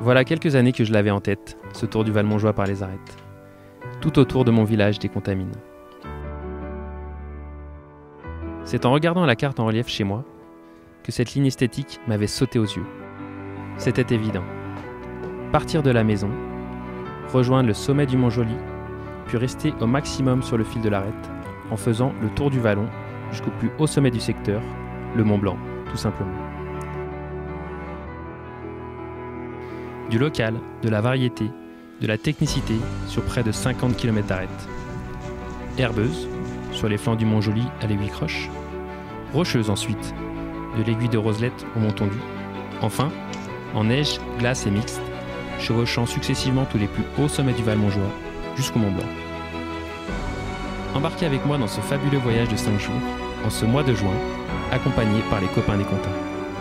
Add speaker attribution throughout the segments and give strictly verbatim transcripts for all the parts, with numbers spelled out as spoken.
Speaker 1: Voilà quelques années que je l'avais en tête, ce tour du Val-Montjoie par les arêtes. Tout autour de mon village des Contamines. C'est en regardant la carte en relief chez moi que cette ligne esthétique m'avait sauté aux yeux. C'était évident. Partir de la maison, rejoindre le sommet du Mont-Joli, puis rester au maximum sur le fil de l'arête en faisant le tour du vallon jusqu'au plus haut sommet du secteur, le Mont Blanc, tout simplement. Du local, de la variété, de la technicité sur près de cinquante kilomètres d'arête. Herbeuse, sur les flancs du Mont-Joli à l'aiguille croche. Rocheuse ensuite, de l'aiguille de Roselette au Mont Tondu. Enfin, en neige, glace et mixte, chevauchant successivement tous les plus hauts sommets du Val-Montjoie jusqu'au Mont Blanc. Embarquez avec moi dans ce fabuleux voyage de cinq jours, en ce mois de juin, accompagné par les copains des Comptins.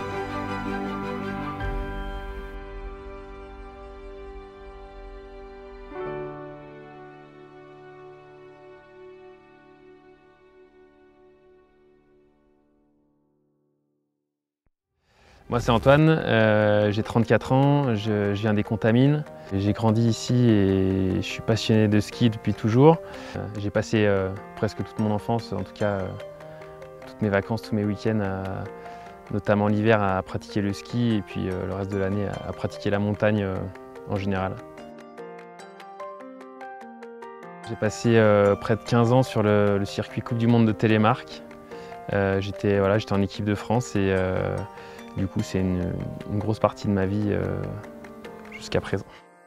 Speaker 1: Moi c'est Antoine, euh, j'ai trente-quatre ans, je, je viens des Contamines. J'ai grandi ici et je suis passionné de ski depuis toujours. Euh, j'ai passé euh, presque toute mon enfance, en tout cas euh, toutes mes vacances, tous mes week-ends, à, notamment l'hiver, à pratiquer le ski et puis euh, le reste de l'année à, à pratiquer la montagne euh, en général. J'ai passé euh, près de quinze ans sur le, le circuit Coupe du Monde de Télémark. Euh, j'étais voilà, j'étais en équipe de France et euh, du coup, c'est une, une grosse partie de ma vie euh, jusqu'à présent.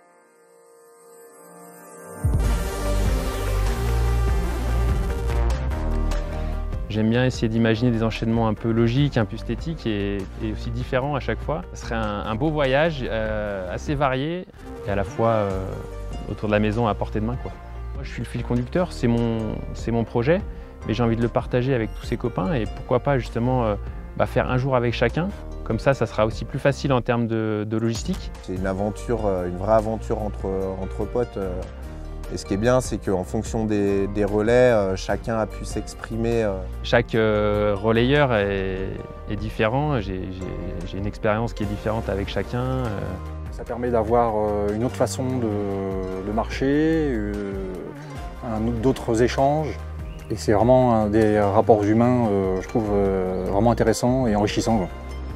Speaker 1: J'aime bien essayer d'imaginer des enchaînements un peu logiques, un peu esthétiques et, et aussi différents à chaque fois. Ce serait un, un beau voyage euh, assez varié et à la fois euh, autour de la maison à portée de main, quoi. Moi, je suis le fil conducteur, c'est mon, c'est mon projet, mais j'ai envie de le partager avec tous ses copains et pourquoi pas justement euh, bah, faire un jour avec chacun. Comme ça, ça sera aussi plus facile en termes de, de logistique. C'est une aventure, une vraie aventure entre, entre potes. Et ce qui est bien, c'est qu'en fonction des, des relais, chacun a pu s'exprimer. Chaque relayeur est, est différent. J'ai une expérience qui est différente avec chacun.
Speaker 2: Ça permet d'avoir une autre façon de, de marcher, d'autres échanges. Et c'est vraiment des rapports humains, je trouve, vraiment intéressants et enrichissants.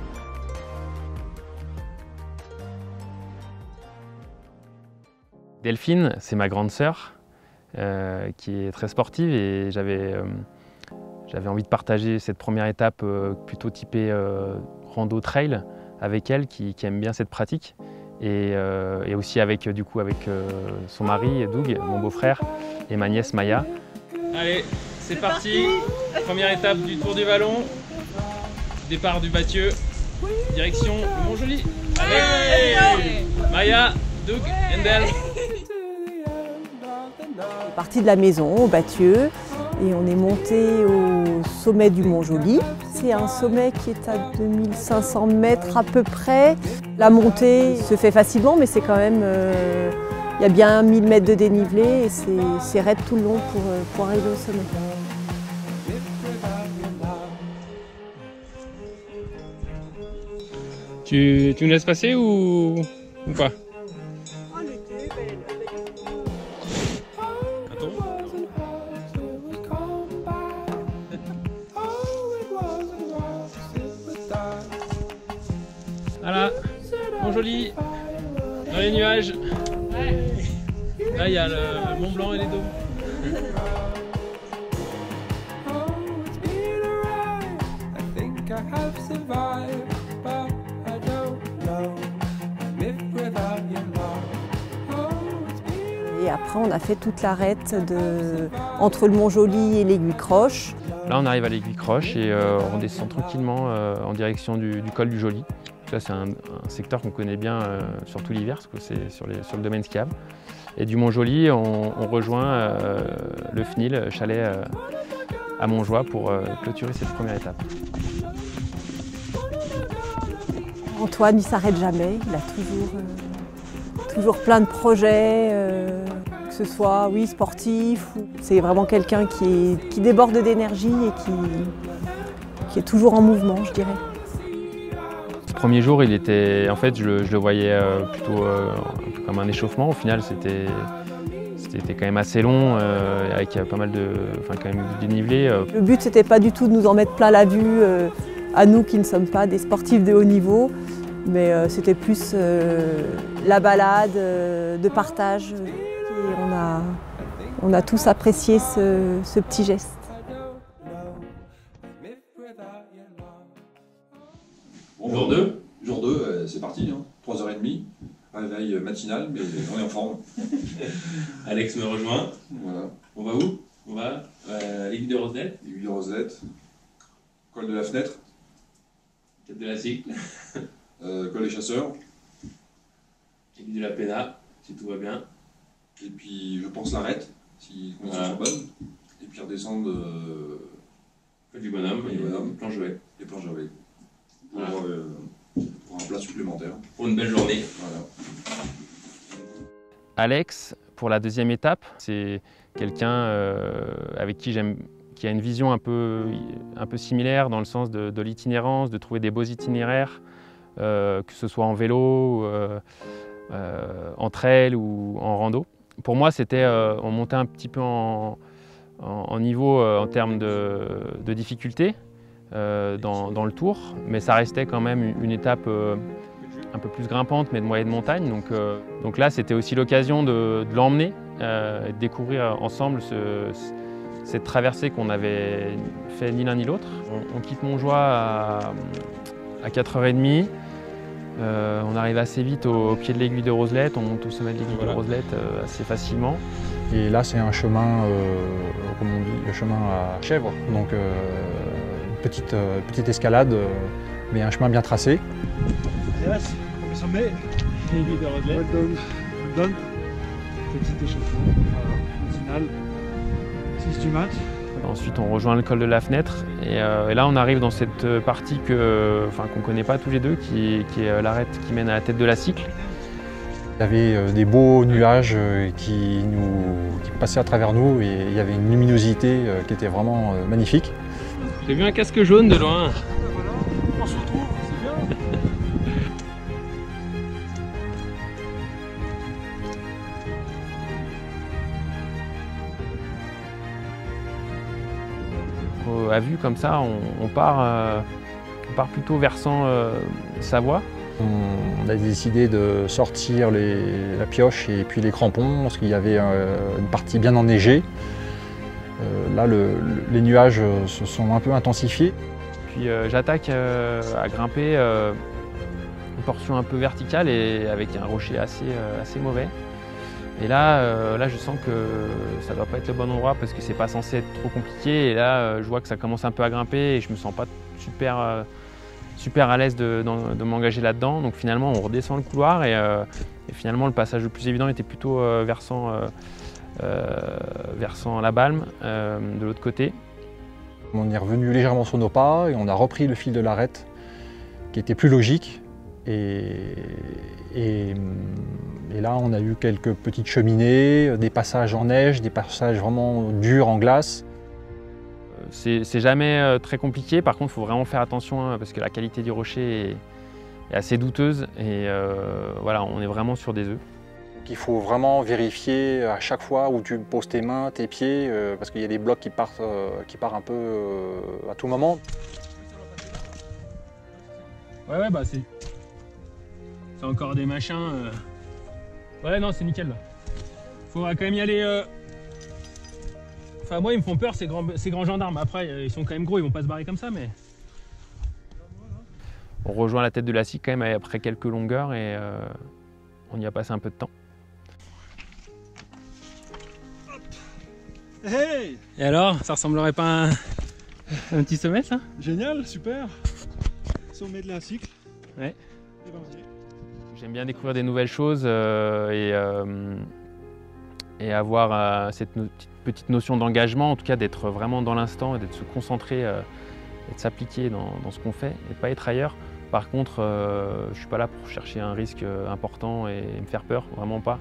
Speaker 1: Delphine, c'est ma grande sœur, euh, qui est très sportive et j'avais euh, j'avais envie de partager cette première étape euh, plutôt typée euh, rando trail avec elle, qui, qui aime bien cette pratique. Et, euh, et aussi avec, du coup, avec euh, son mari, Doug, mon beau-frère, et ma nièce Maya. Allez, c'est parti. parti Première étape du Tour du Vallon. Départ du Bathieu, direction le Mont-Joli. Allez, Maya, Doug, Endel.
Speaker 3: On est parti de la maison au Bathieu et on est monté au sommet du Mont-Joli. C'est un sommet qui est à deux mille cinq cents mètres à peu près. La montée se fait facilement, mais c'est quand même... Euh, il y a bien mille mètres de dénivelé et c'est raide tout le long pour, pour arriver au sommet.
Speaker 1: Tu, tu me laisses passer ou, ou pas? Voilà, Mont-Joli, dans les nuages. Là, il y a le, le Mont Blanc et les dômes.
Speaker 3: Et après, on a fait toute l'arête de... entre le Mont-Joli et l'aiguille croche.
Speaker 1: Là, on arrive à l'aiguille croche et euh, on descend tranquillement euh, en direction du, du col du Joli. C'est un, un secteur qu'on connaît bien, euh, surtout l'hiver, parce que c'est sur, sur le domaine skiable. Et du Mont-Joli, on, on rejoint euh, le F N I L, chalet euh, à Montjoie, pour euh, clôturer cette première étape.
Speaker 3: Antoine, il ne s'arrête jamais, il a toujours, euh, toujours plein de projets, euh, que ce soit oui, sportif. C'est vraiment quelqu'un qui, qui déborde d'énergie et qui, qui est toujours en mouvement, je dirais.
Speaker 1: premier jour, il était, en fait, je le, je le voyais euh, plutôt euh, un peu comme un échauffement. Au final, c'était c'était quand même assez long, euh, avec pas mal de, enfin, quand même du dénivelé. Euh.
Speaker 3: Le but, c'était pas du tout de nous en mettre plein la vue, euh, à nous qui ne sommes pas des sportifs de haut niveau, mais euh, c'était plus euh, la balade, euh, de partage. Et on a, on a tous apprécié ce, ce petit geste.
Speaker 4: Bon, jour deux Jour deux, euh, c'est parti, hein. trois heures trente, réveil matinal, mais on est en forme.
Speaker 5: Alex me rejoint.
Speaker 4: Voilà.
Speaker 5: On va où? On va euh, l'aiguille de Roselette.
Speaker 4: Aiguille de Roselette, col de la Fenêtre,
Speaker 5: tête de la Cycle,
Speaker 4: euh, col des Chasseurs,
Speaker 5: aiguille de la Péna, si tout va bien.
Speaker 4: et puis je pense l'arrête, si les conditions
Speaker 5: Voilà.
Speaker 4: sont bonnes, et puis redescendre euh,
Speaker 5: Col du bonhomme,
Speaker 4: Col du bonhomme.
Speaker 5: et planche-jouet.
Speaker 4: les planches à voler pour,
Speaker 5: Voilà.
Speaker 4: euh, pour un plat supplémentaire.
Speaker 5: Pour une belle journée.
Speaker 4: Voilà.
Speaker 1: Alex, pour la deuxième étape, c'est quelqu'un euh, avec qui j'aime, qui a une vision un peu, un peu similaire dans le sens de, de l'itinérance, de trouver des beaux itinéraires, euh, que ce soit en vélo, euh, euh, en trail ou en rando. Pour moi, c'était, euh, on montait un petit peu en, en, en niveau euh, en termes de, de difficulté euh, dans, dans le tour, mais ça restait quand même une, une étape euh, un peu plus grimpante, mais de moyenne montagne. Donc, euh, donc là, c'était aussi l'occasion de, de l'emmener euh, et de découvrir ensemble ce, cette traversée qu'on n'avait fait ni l'un ni l'autre. On, on quitte Montjoie à, à quatre heures trente. Euh, on arrive assez vite au, au pied de l'aiguille de Roselette, on monte au sommet de l'aiguille
Speaker 4: Voilà.
Speaker 1: de Roselette euh, assez facilement.
Speaker 2: Et là, c'est un chemin, euh, comme on dit, le chemin à chèvre. Donc, euh, une petite, euh, petite escalade, euh, mais un chemin bien tracé.
Speaker 6: Yes, premier sommet, l'aiguille de Roselette. Well done. Well done. Petit échauffement, voilà, matinal, six du mat.
Speaker 1: Ensuite, on rejoint le col de la Fenêtre et, euh, et là, on arrive dans cette partie que, enfin, qu'on ne connaît pas tous les deux, qui, qui est l'arête qui mène à la tête de la Cycle.
Speaker 2: Il y avait euh, des beaux nuages euh, qui, nous, qui passaient à travers nous et il y avait une luminosité euh, qui était vraiment euh, magnifique.
Speaker 1: J'ai vu un casque jaune de loin.
Speaker 6: Voilà, on se retrouve, c'est bien.
Speaker 1: À vue comme ça, on, on, part, euh, on part plutôt versant euh, Savoie.
Speaker 2: On a décidé de sortir les, la pioche et puis les crampons parce qu'il y avait euh, une partie bien enneigée. Euh, là, le, le, les nuages se sont un peu intensifiés.
Speaker 1: Puis euh, j'attaque euh, à grimper euh, une portion un peu verticale et avec un rocher assez, euh, assez mauvais. Et là, euh, là, je sens que ça ne doit pas être le bon endroit parce que c'est pas censé être trop compliqué. Et là, euh, je vois que ça commence un peu à grimper et je me sens pas super, euh, super à l'aise de, de, de m'engager là-dedans. Donc finalement, on redescend le couloir et, euh, et finalement, le passage le plus évident était plutôt euh, versant, euh, euh, versant la Balme euh, de l'autre côté.
Speaker 2: On est revenu légèrement sur nos pas et on a repris le fil de l'arête qui était plus logique. Et, et, et là, on a eu quelques petites cheminées, des passages en neige, des passages vraiment durs en glace.
Speaker 1: C'est jamais très compliqué, par contre, il faut vraiment faire attention hein, parce que la qualité du rocher est, est assez douteuse et euh, voilà, on est vraiment sur des œufs.
Speaker 2: Il faut vraiment vérifier à chaque fois où tu poses tes mains, tes pieds, euh, parce qu'il y a des blocs qui partent, euh, qui partent un peu euh, à tout moment.
Speaker 6: Ouais, ouais, bah c'est. C'est encore des machins. Euh... Ouais, non, c'est nickel là. Faudra quand même y aller. Euh... Enfin, moi, ils me font peur ces grands, ces grands gendarmes. Après, ils sont quand même gros, ils vont pas se barrer comme ça, mais.
Speaker 1: On rejoint la tête de la Cycle quand même après quelques longueurs et euh, on y a passé un peu de temps.
Speaker 6: Hey!
Speaker 5: Et alors, ça ressemblerait pas à un, un petit sommet ça?
Speaker 6: Génial, super! Sommet de la Cycle.
Speaker 1: Ouais.
Speaker 6: Et ben, okay.
Speaker 1: J'aime bien découvrir des nouvelles choses euh, et, euh, et avoir euh, cette no petite notion d'engagement, en tout cas d'être vraiment dans l'instant et d'être se concentrer euh, et de s'appliquer dans, dans ce qu'on fait et pas être ailleurs. Par contre, euh, je ne suis pas là pour chercher un risque important et me faire peur, vraiment pas.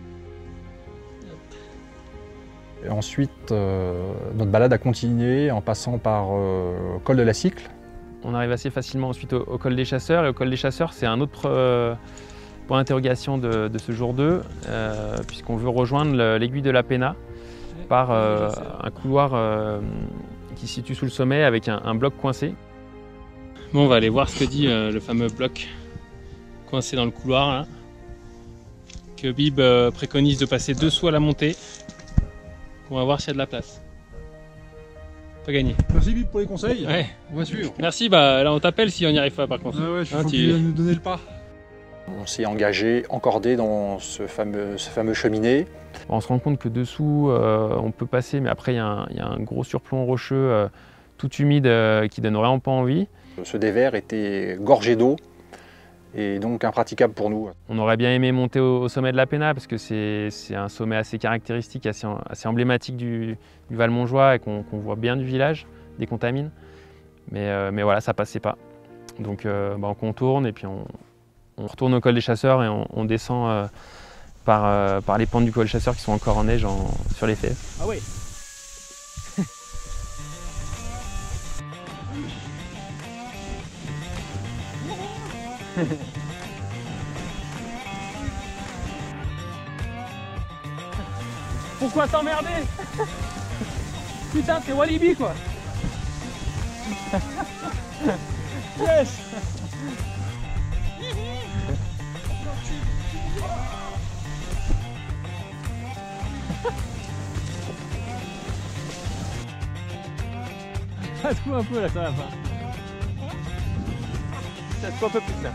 Speaker 2: Et ensuite, euh, notre balade a continué en passant par euh, col de la Cycle,
Speaker 1: On arrive assez facilement ensuite au, au col des Chasseurs. Et au col des Chasseurs, c'est un autre euh, point d'interrogation de, de ce jour deux, euh, puisqu'on veut rejoindre l'aiguille de la Péna par euh, un couloir euh, qui se situe sous le sommet avec un, un bloc coincé. Bon, on va aller voir ce que dit euh, le fameux bloc coincé dans le couloir, là, que Bib euh, préconise de passer dessous à la montée. On va voir s'il y a de la place. Pas gagné.
Speaker 7: Merci Bib pour les conseils.
Speaker 1: Ouais.
Speaker 7: On va suivre.
Speaker 1: Merci, bah là on t'appelle si on n'y arrive pas par contre.
Speaker 7: Ah ouais, je
Speaker 1: hein,
Speaker 7: faut
Speaker 1: tu...
Speaker 7: que tu nous donner le pas.
Speaker 2: On s'est engagé, encordé dans ce fameux, ce fameux cheminée.
Speaker 1: On se rend compte que dessous, euh, on peut passer, mais après il y, y a un gros surplomb rocheux euh, tout humide euh, qui donne vraiment pas envie.
Speaker 2: Ce dévers était gorgé d'eau et donc impraticable pour nous.
Speaker 1: On aurait bien aimé monter au, au sommet de la Péna parce que c'est un sommet assez caractéristique, assez, assez emblématique du, du Val-Montjoie et qu'on qu'on voit bien du village, des Contamines. Mais, euh, mais voilà, ça passait pas. Donc euh, bah, on contourne et puis on, on retourne au col des Chasseurs et on, on descend euh, par, euh, par les pentes du col des Chasseurs qui sont encore en neige en, sur les fesses.
Speaker 6: Ah ouais. Pourquoi t'emmerder? Putain, c'est Walibi quoi. Yes. Ça se coupe un peu là, ça va pas. Ça se coupe un peu plus là.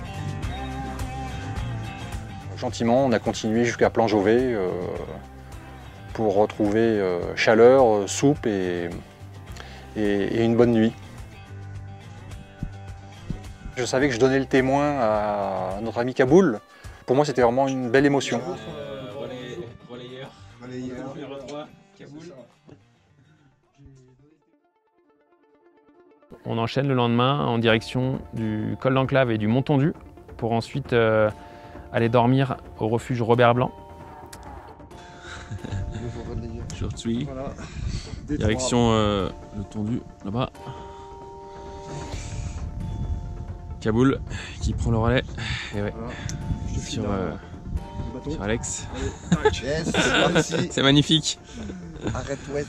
Speaker 2: Gentiment, on a continué jusqu'à Plan Jovet euh, pour retrouver euh, chaleur, euh, soupe et, et, et une bonne nuit. Je savais que je donnais le témoin à notre ami Kaboul. Pour moi, c'était vraiment une belle émotion.
Speaker 5: Relayeur. Numéro trois, Kaboul.
Speaker 1: On enchaîne le lendemain en direction du col d'Enclave et du Mont Tondu pour ensuite euh, aller dormir au refuge Robert Blanc.
Speaker 5: Jour trois.
Speaker 7: Voilà.
Speaker 5: Direction euh, le Tondu, là-bas. Kaboul qui prend le relais. Et ouais,
Speaker 7: Voilà.
Speaker 5: sur, euh, sur Alex.
Speaker 8: Yes, c'est parti.
Speaker 5: C'est magnifique.
Speaker 8: Arrête wet.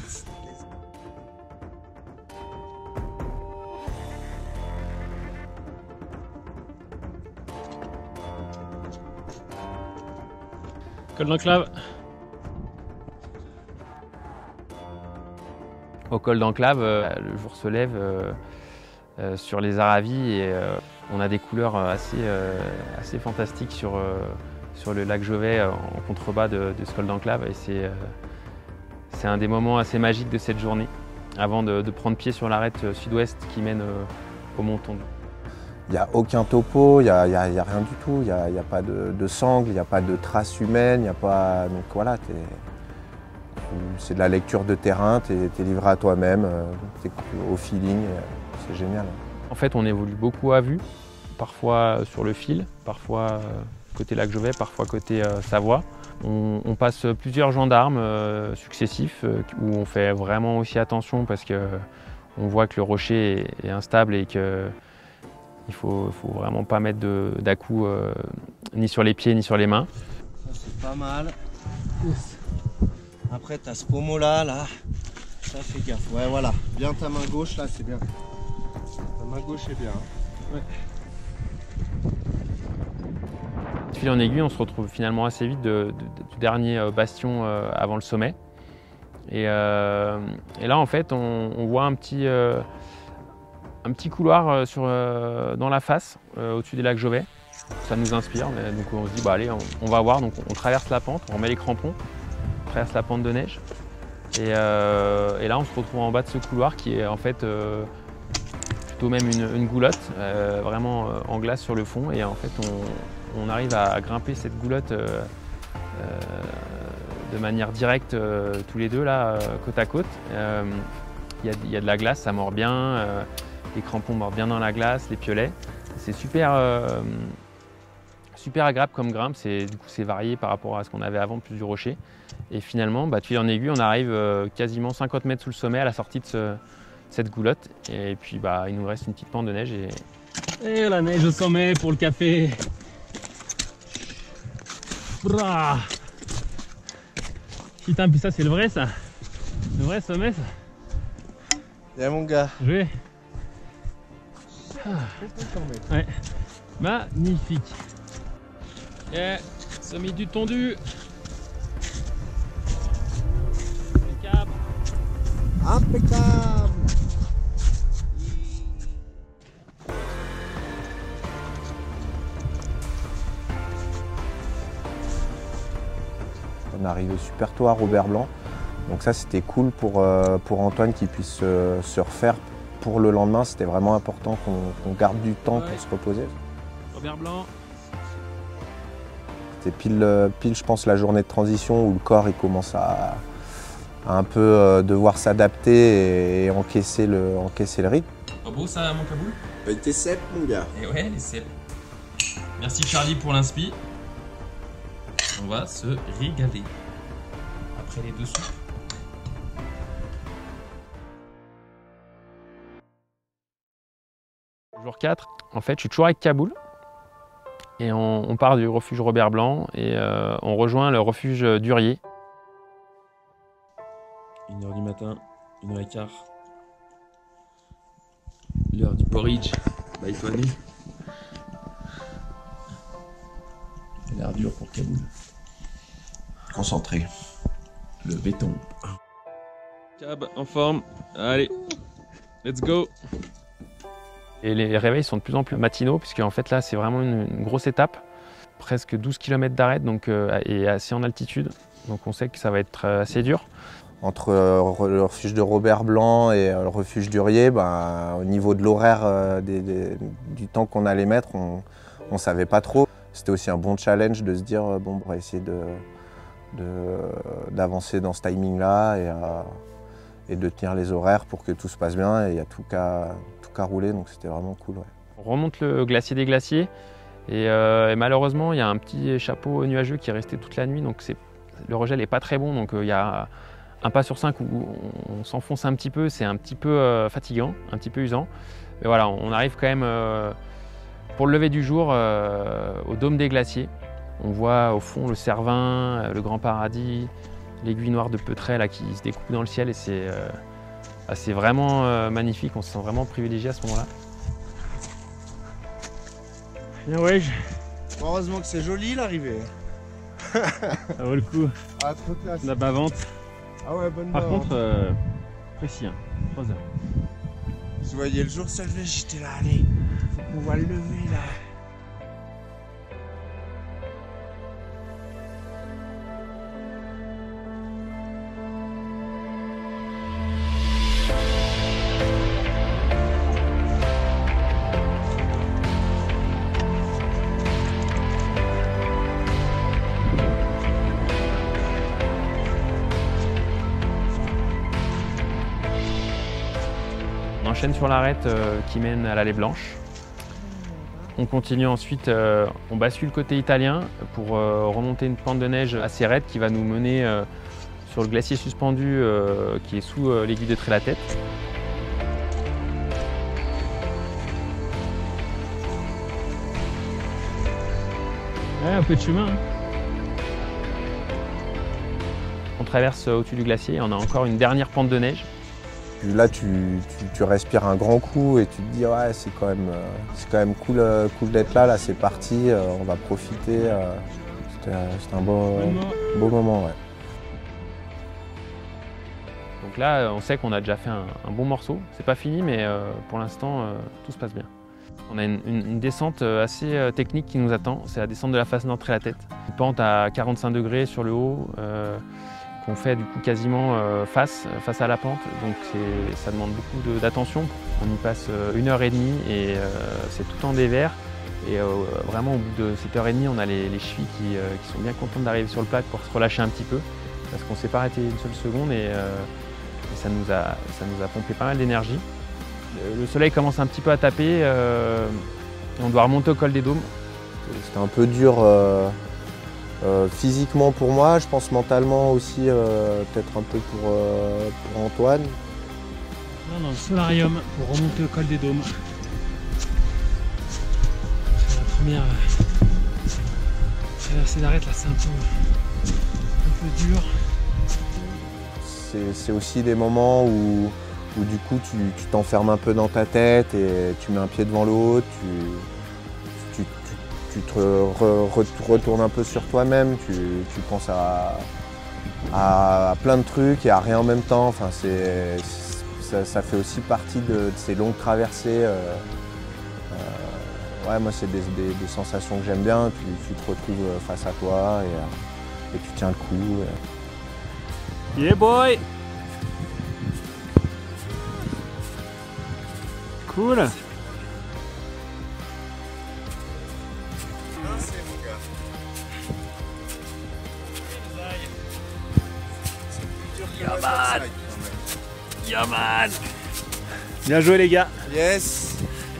Speaker 1: Col d'Enclave. Au col d'Enclave, euh, le jour se lève euh, euh, sur les Aravis et euh, on a des couleurs assez, euh, assez fantastiques sur, euh, sur le lac Jovet euh, en contrebas de, de ce col d'Enclave et c'est euh, un des moments assez magiques de cette journée avant de, de prendre pied sur l'arête sud-ouest qui mène euh, au Mont Tondu.
Speaker 8: Il n'y a aucun topo, il n'y a, y a, y a rien du tout, il n'y a, y a pas de, de sangle, il n'y a pas de traces humaines, il n'y a pas... Donc voilà, c'est de la lecture de terrain, tu es, es livré à toi-même, tu es au feeling, c'est génial.
Speaker 1: En fait, on évolue beaucoup à vue, parfois sur le fil, parfois côté lac Jovet, parfois côté euh, Savoie. On, on passe plusieurs gendarmes euh, successifs euh, où on fait vraiment aussi attention parce qu'on voit que le rocher est, est instable et que il faut, faut vraiment pas mettre d'à-coups euh, ni sur les pieds ni sur les mains.
Speaker 9: C'est pas mal. Après, tu as ce pommeau là, là. Ça, fais gaffe. Ouais, voilà. Bien ta main gauche, là, c'est bien. Ta main gauche est bien. Ouais.
Speaker 1: De fil en aiguille, on se retrouve finalement assez vite de, de, du dernier bastion euh, avant le sommet. Et, euh, et là, en fait, on, on voit un petit, euh, un petit couloir sur, euh, dans la face, euh, au-dessus des lacs Jovet. Ça nous inspire, mais donc on se dit, bah allez, on, on va voir. Donc on traverse la pente, on remet les crampons, on traverse la pente de neige. Et, euh, et là, on se retrouve en bas de ce couloir qui est en fait euh, plutôt même une, une goulotte, euh, vraiment euh, en glace sur le fond. Et en fait, on, on arrive à grimper cette goulotte euh, euh, de manière directe euh, tous les deux, là, euh, côte à côte. Il euh, y, y a de la glace, ça mord bien, euh, les crampons mordent bien dans la glace, les piolets. C'est super, euh, super agréable comme grimpe, du coup c'est varié par rapport à ce qu'on avait avant, plus du rocher. Et finalement, bah, de fil en aiguille, on arrive euh, quasiment cinquante mètres sous le sommet à la sortie de ce, cette goulotte. Et puis bah, il nous reste une petite pente de neige. Et,
Speaker 6: et la neige au sommet pour le café. Bra. Putain, puis ça c'est le vrai ça. Le vrai sommet ça.
Speaker 9: Viens mon gars.
Speaker 6: Je vais. Ah. Ouais. Magnifique. Yeah. Sommet du tondu. Impeccable.
Speaker 9: Impeccable.
Speaker 8: On est arrivé super tôt à Robert Blanc, donc ça c'était cool pour, euh, pour Antoine qui puisse euh, se refaire pour le lendemain. C'était vraiment important qu'on qu'on garde du temps
Speaker 6: ouais.
Speaker 8: pour se reposer.
Speaker 6: Robert Blanc.
Speaker 8: C'est pile, pile je pense la journée de transition où le corps il commence à, à un peu euh, devoir s'adapter et, et encaisser, le, encaisser le rythme.
Speaker 5: Pas beau ça mon Kaboul?
Speaker 9: Bah, tes cèpes mon gars.
Speaker 5: Et ouais les cèpes. Merci Charlie pour l'inspi. On va se régaler après les deux soupes.
Speaker 1: Jour quatre, en fait, je suis toujours avec Kaboul. Et on, on part du refuge Robert Blanc et euh, on rejoint le refuge Durier.
Speaker 5: une heure du matin, une heure et quart. L'heure du porridge. Bye Tony. Ça a l'air dur pour Kaboul.
Speaker 8: Concentré.
Speaker 5: Le béton. Cab en forme. Allez, let's go.
Speaker 1: Et les réveils sont de plus en plus matinaux, puisque en fait là c'est vraiment une, une grosse étape, presque douze kilomètres d'arête donc, euh, et assez en altitude, donc on sait que ça va être assez dur.
Speaker 8: Entre euh, le refuge de Robert Blanc et euh, le refuge Durier, ben, au niveau de l'horaire euh, des, des, du temps qu'on allait mettre, on ne savait pas trop. C'était aussi un bon challenge de se dire euh, bon, on va essayer de, d'avancer dans ce timing-là et, euh, et de tenir les horaires pour que tout se passe bien. Et il y a tout qu'à tout qu'à rouler, donc c'était vraiment cool. Ouais.
Speaker 1: On remonte le glacier des glaciers et, euh, et malheureusement il y a un petit chapeau nuageux qui est resté toute la nuit, donc le regel n'est pas très bon, donc euh, il y a un pas sur cinq où on s'enfonce un petit peu, c'est un petit peu euh, fatigant, un petit peu usant. Mais voilà, on arrive quand même euh, pour le lever du jour euh, au dôme des glaciers. On voit au fond le Cervin, le Grand Paradis, l'aiguille noire de Peutret là, qui se découpe dans le ciel et c'est euh, bah, c'est vraiment euh, magnifique, on se sent vraiment privilégié à ce moment-là.
Speaker 6: Bien ouais, je...
Speaker 9: Heureusement que c'est joli l'arrivée.
Speaker 6: Ça vaut le coup.
Speaker 9: Ah, trop classe.
Speaker 6: La bavante.
Speaker 9: Ah ouais, bonne
Speaker 6: Par
Speaker 9: bavante.
Speaker 6: contre, euh, précis, hein, trois heures.
Speaker 9: Je voyais le jour se lever, j'étais là, allez, faut qu'on va le lever là.
Speaker 1: On enchaîne sur l'arête euh, qui mène à l'Allée Blanche. On continue ensuite, euh, on bascule côté italien pour euh, remonter une pente de neige assez raide qui va nous mener euh, sur le glacier suspendu euh, qui est sous euh, l'aiguille de Trélatête.
Speaker 6: Ouais, un peu de chemin. Hein.
Speaker 1: On traverse au-dessus du glacier et on a encore une dernière pente de neige.
Speaker 8: Là, tu, tu, tu respires un grand coup et tu te dis ouais, c'est quand même, euh, c'est quand même cool, euh, cool d'être là. Là, c'est parti, euh, on va profiter. Euh, C'était un beau, beau moment. Ouais.
Speaker 1: Donc là, on sait qu'on a déjà fait un, un bon morceau. C'est pas fini, mais euh, pour l'instant, euh, tout se passe bien. On a une, une, une descente assez euh, technique qui nous attend. C'est la descente de la face nord Trélatête. Une pente à quarante-cinq degrés sur le haut. Euh, qu'on fait du coup quasiment euh, face, face à la pente, donc ça demande beaucoup d'attention. On y passe euh, une heure et demie et euh, c'est tout en dévers. Et euh, vraiment au bout de cette heure et demie, on a les, les chevilles qui, euh, qui sont bien contentes d'arriver sur le plat pour se relâcher un petit peu, parce qu'on ne s'est pas arrêté une seule seconde et, euh, et ça, nous a, ça nous a pompé pas mal d'énergie. Le soleil commence un petit peu à taper, euh, on doit remonter au col des Dômes.
Speaker 8: C'était un peu dur. Euh... Euh, physiquement pour moi, je pense mentalement aussi, euh, peut-être un peu pour, euh, pour Antoine.
Speaker 6: Là, dans le solarium pour remonter au col des Dômes. C'est la première traversée d'arête, là c'est un peu, un peu dur.
Speaker 8: C'est aussi des moments où, où du coup tu t'enfermes un peu dans ta tête et tu mets un pied devant l'autre, tu, tu, tu, tu te re, re, retournes un peu sur toi-même, tu, tu penses à, à, à plein de trucs et à rien en même temps. Enfin, c'est, ça, ça fait aussi partie de, de ces longues traversées. Euh, euh, ouais, moi c'est des, des, des sensations que j'aime bien, tu, tu te retrouves face à toi et, et tu tiens le coup. Et...
Speaker 6: Yeah boy! Cool! Yeah man! Yeah man! Bien joué les gars!
Speaker 8: Yes!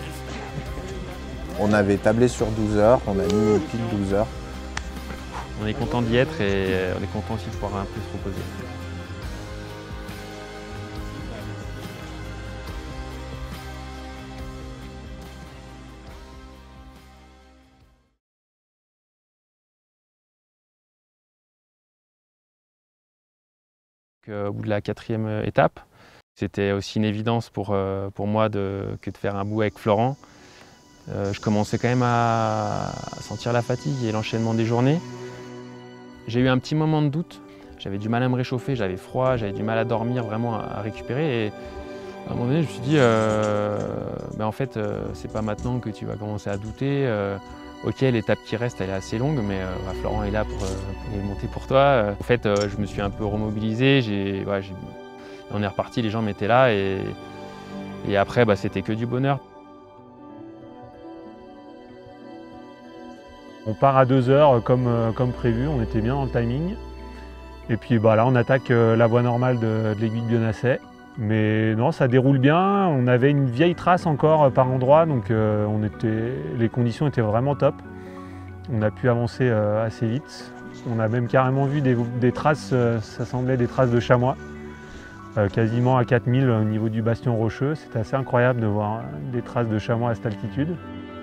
Speaker 8: On avait tablé sur douze heures, on a mis pile douze heures.
Speaker 1: On est content d'y être et on est content aussi de pouvoir un peu se reposer. Au bout de la quatrième étape, c'était aussi une évidence pour, pour moi de, que de faire un bout avec Florent. Euh, je commençais quand même à sentir la fatigue et l'enchaînement des journées. J'ai eu un petit moment de doute, j'avais du mal à me réchauffer, j'avais froid, j'avais du mal à dormir, vraiment à, à récupérer. Et à un moment donné, je me suis dit, euh, ben en fait, euh, c'est pas maintenant que tu vas commencer à douter. Euh, ok, l'étape qui reste, elle est assez longue, mais euh, bah, Florent est là pour, euh, pour les monter pour toi. Euh, en fait, euh, je me suis un peu remobilisé, j'ai, ouais, j'ai, on est reparti, les gens m'étaient là et, et après, bah, c'était que du bonheur.
Speaker 10: On part à deux heures comme, comme prévu, on était bien dans le timing. Et puis bah, là on attaque la voie normale de, de l'aiguille de Bionasset. Mais non, ça déroule bien, on avait une vieille trace encore par endroit, donc euh, on était, les conditions étaient vraiment top. On a pu avancer euh, assez vite. On a même carrément vu des, des traces, euh, ça semblait des traces de chamois, euh, quasiment à quatre mille au niveau du bastion rocheux. C'était assez incroyable de voir des traces de chamois à cette altitude.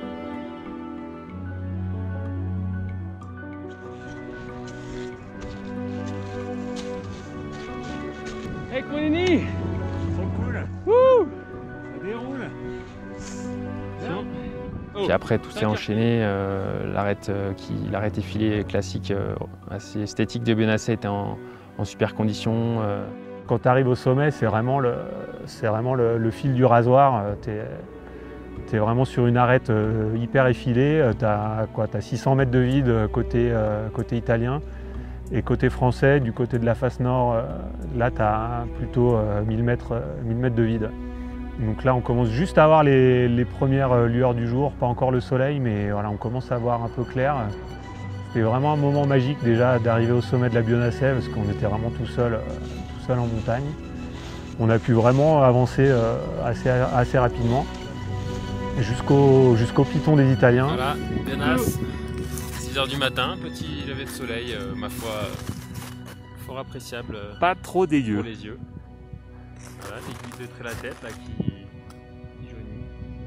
Speaker 6: Hey Kronini! Trop cool! Wouh! Ça déroule! Bien.
Speaker 1: Puis après tout s'est enchaîné, euh, l'arête euh, qui, l'arête effilée classique, euh, assez esthétique de Bionasset était en, en super condition. Euh.
Speaker 10: Quand tu arrives au sommet, c'est vraiment le, c'est vraiment le, le fil du rasoir. Tu es vraiment sur une arête euh, hyper effilée. Tu as six cents mètres de vide côté, euh, côté italien. Et côté français, du côté de la face nord, euh, là tu as plutôt euh, mille mètres de vide. Donc là on commence juste à avoir les, les premières lueurs du jour, pas encore le soleil, mais voilà, on commence à voir un peu clair. C'était vraiment un moment magique déjà d'arriver au sommet de la Bionasset parce qu'on était vraiment tout seul, euh, tout seul en montagne. On a pu vraiment avancer euh, assez, assez rapidement jusqu'au jusqu'au piton des Italiens.
Speaker 1: Voilà, Bionas, six heures du matin, petit lever de soleil, euh, ma foi, euh, fort appréciable. Euh,
Speaker 10: pas trop dégueu.
Speaker 1: Pour les yeux. Voilà, l'aiguille de trait la tête là qui, qui jaunit.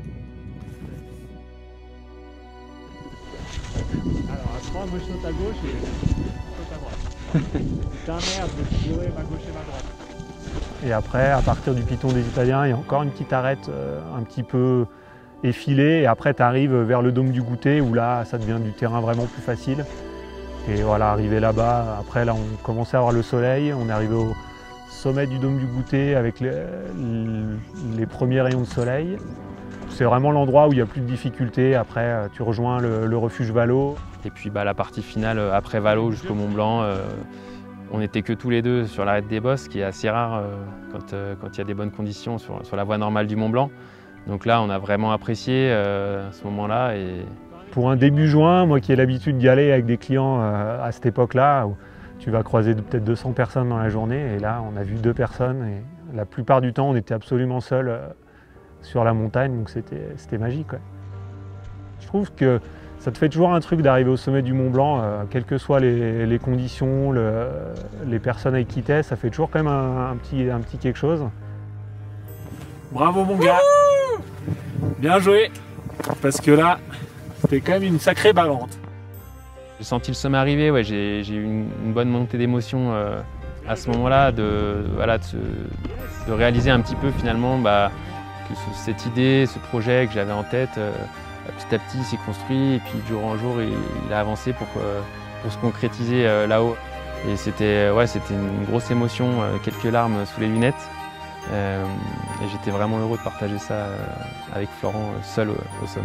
Speaker 10: Alors à trois, moi je saute à gauche et je saute à droite. Putain merde, je vais ma gauche et ma droite. Et après, à partir du piton des Italiens, il y a encore une petite arête euh, un petit peu effilée. Et après, tu arrives vers le dôme du Goûter où là, ça devient du terrain vraiment plus facile. Et voilà, arrivé là-bas, après là, on commençait à avoir le soleil. On est arrivé au sommet du dôme du Goûter avec les, les premiers rayons de soleil. C'est vraiment l'endroit où il n'y a plus de difficultés. Après, tu rejoins le, le refuge Valo.
Speaker 1: Et puis bah, la partie finale, après Valo jusqu'au Mont Blanc, euh, on n'était que tous les deux sur l'arête des bosses, ce qui est assez rare euh, quand euh, quand il y a des bonnes conditions sur, sur la voie normale du Mont Blanc. Donc là, on a vraiment apprécié euh, ce moment-là. Et...
Speaker 10: Pour un début juin, moi qui ai l'habitude d'y aller avec des clients euh, à cette époque-là, tu vas croiser peut-être deux cents personnes dans la journée, et là on a vu deux personnes, et la plupart du temps on était absolument seuls euh, sur la montagne, donc c'était magique. Ouais. Je trouve que ça te fait toujours un truc d'arriver au sommet du Mont Blanc, euh, quelles que soient les, les conditions, le, les personnes avec qui t'es, ça fait toujours quand même un, un, petit, un petit quelque chose. Bravo mon gars. Bien joué. Parce que là, c'était quand même une sacrée bavante.
Speaker 1: J'ai senti le sommet arriver, ouais, j'ai eu une, une bonne montée d'émotion euh, à ce moment-là, de, voilà, de, se, de réaliser un petit peu finalement bah, que ce, cette idée, ce projet que j'avais en tête, euh, petit à petit s'est construit et puis de jour en jour il, il a avancé pour, euh, pour se concrétiser euh, là-haut. Et c'était ouais, c'était une grosse émotion, euh, quelques larmes sous les lunettes. Euh, et j'étais vraiment heureux de partager ça euh, avec Florent euh, seul au, au sommet.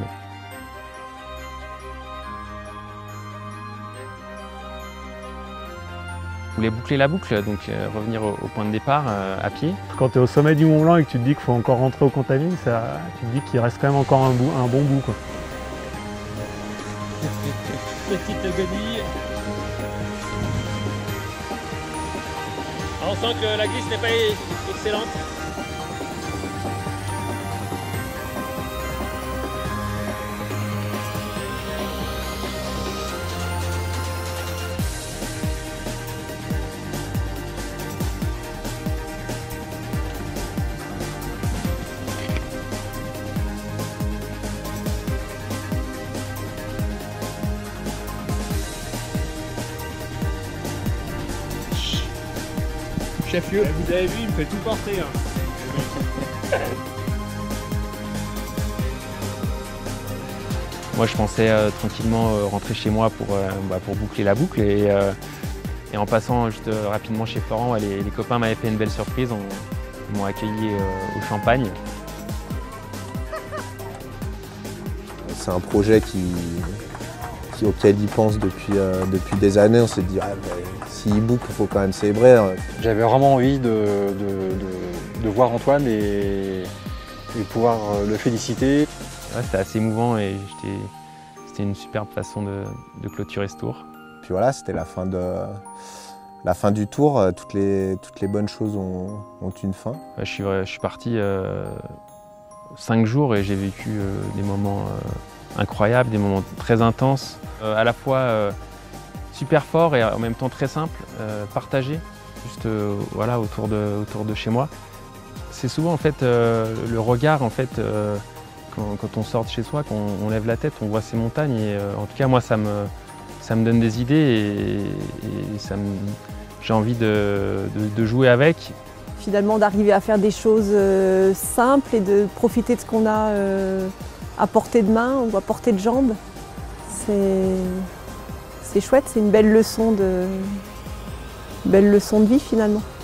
Speaker 1: Je voulais boucler la boucle, donc euh, revenir au, au point de départ euh, à pied.
Speaker 10: Quand tu es au sommet du Mont Blanc et que tu te dis qu'il faut encore rentrer au Contamine, ça, tu te dis qu'il reste quand même encore un, bout, un bon bout, quoi.
Speaker 6: Petite godille. On sent que la glisse n'est pas excellente.
Speaker 1: Chef-lieu.
Speaker 6: Vous avez vu, il me fait tout porter. Hein.
Speaker 1: Moi, je pensais euh, tranquillement euh, rentrer chez moi pour, euh, bah, pour boucler la boucle. Et, euh, et en passant juste euh, rapidement chez Florent, les, les copains m'avaient fait une belle surprise. On, ils m'ont accueilli euh, au champagne.
Speaker 8: C'est un projet qui, qui, auquel il pense depuis, euh, depuis des années. On s'est dit, ah, bah, s'il boucle, il faut quand même célébrer.
Speaker 2: J'avais vraiment envie de, de, de, de voir Antoine et, et pouvoir le féliciter.
Speaker 1: Ouais, c'était assez émouvant et c'était une superbe façon de, de clôturer ce tour.
Speaker 8: Puis voilà, c'était la fin de la fin du tour. Toutes les, toutes les bonnes choses ont, ont une fin.
Speaker 1: Ouais, je, suis, je suis parti euh, cinq jours et j'ai vécu euh, des moments euh, incroyables, des moments très intenses, euh, à la fois euh, super forts et en même temps très simples, euh, partagés, juste euh, voilà, autour, de, autour de chez moi. C'est souvent en fait euh, le regard en fait. Euh, Quand, quand on sort de chez soi, qu'on on lève la tête, on voit ces montagnes et euh, en tout cas moi ça me, ça me donne des idées et, et ça me, j'ai envie de, de, de jouer avec.
Speaker 3: Finalement d'arriver à faire des choses euh, simples et de profiter de ce qu'on a euh, à portée de main ou à portée de jambe, c'est chouette, c'est une belle leçon de, belle leçon de vie finalement.